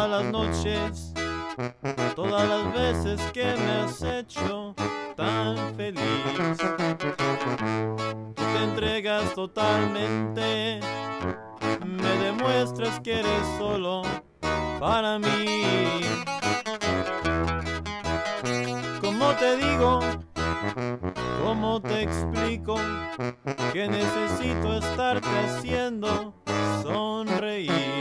todas las noches, todas las veces que me has hecho tan feliz. Tú te entregas totalmente, me demuestras que eres solo para mí. ¿Cómo te digo? ¿Cómo te explico que necesito estarte haciendo sonreír?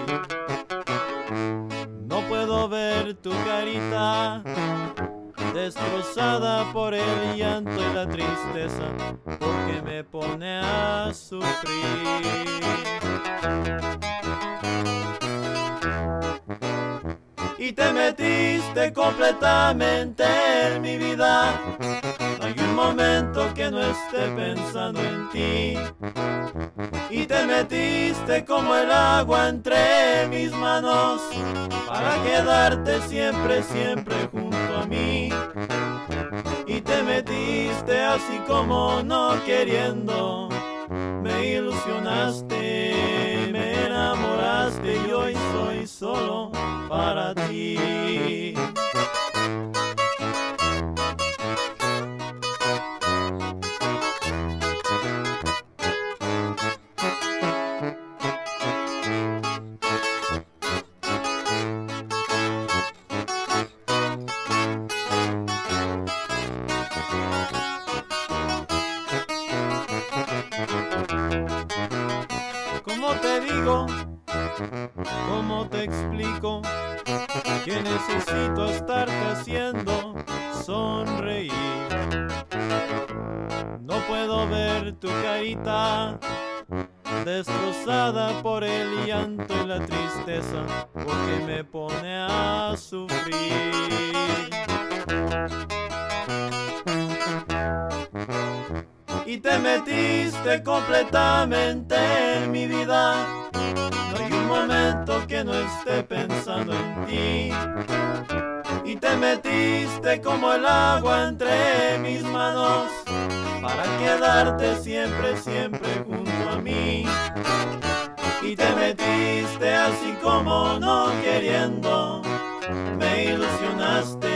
No puedo ver tu carita destrozada por el llanto y la tristeza, porque me pone a sufrir. Y te metiste completamente en mi vida, no hay un momento que no esté pensando en ti. Y te metiste como el agua entre mis manos, para quedarte siempre, siempre junto a mí. Y te metiste así como no queriendo, me ilusionaste, me enamoraste y hoy soy solo para ti. ¿Cómo te digo? ¿Cómo te explico que necesito estarte haciendo sonreír? No puedo ver tu carita destrozada por el llanto y la tristeza, porque me pone a sufrir. Y te metiste completamente en mi vida, no hay un momento que no esté pensando en ti. Y te metiste como el agua entre mis manos, para quedarte siempre, siempre junto a mí. Y te metiste así como no queriendo, me ilusionaste,